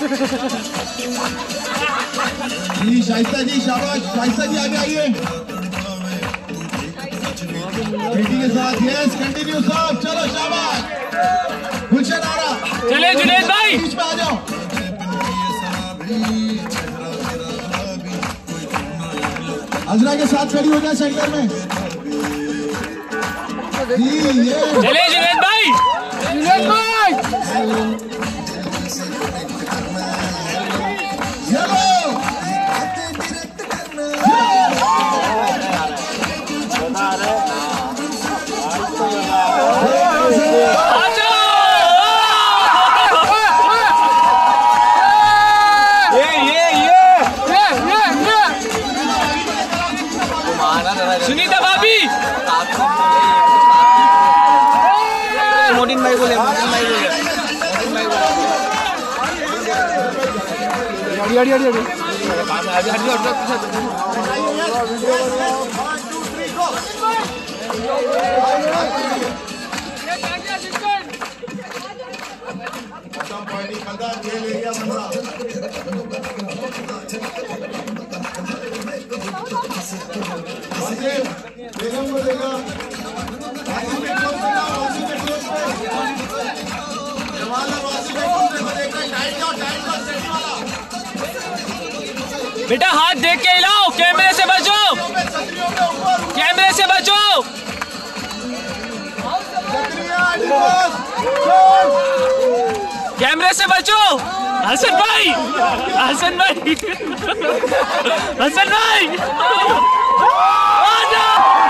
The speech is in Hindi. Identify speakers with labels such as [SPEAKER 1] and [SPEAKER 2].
[SPEAKER 1] जी शाइस्ता जी शाबाश, शाइस्ता जी आगे आइए बेटी के साथ। यस कंटिन्यू साहब, चलो शाबाश। गुलशन आ रहा,
[SPEAKER 2] चले जुनैद भाई
[SPEAKER 1] बीच में आ जाओ। अजरा के साथ खड़ी हो जाए सेंटर में जी। ये
[SPEAKER 2] चले जुनैद भाई, जुनैद भाई सुनीता भाभी, मोटिन भाई बोले, मोटिन भाई बोले, मोटिन भाई बोले। हटी हटी हटी
[SPEAKER 1] बेगम को देगा
[SPEAKER 2] बेटा, हाथ देख के हिलाओ, कैमरे से बचो, कैमरे से बचो। कैमरे से बचो। हसन भाई, हसन भाई, हसन भाई, आ जाओ।